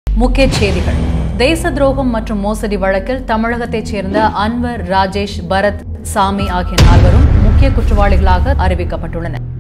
முக்கிய செய்திகள். தேச துரோகம் மற்றும் மோசடி வழக்கில் தமிழகத்தைச் சேர்ந்த அன்வர், ராஜேஷ், பரத், சாமி ஆகிய 4 முக்கிய குற்றவாளிகளாக அறிவிக்கப்பட்டுள்ளனர்.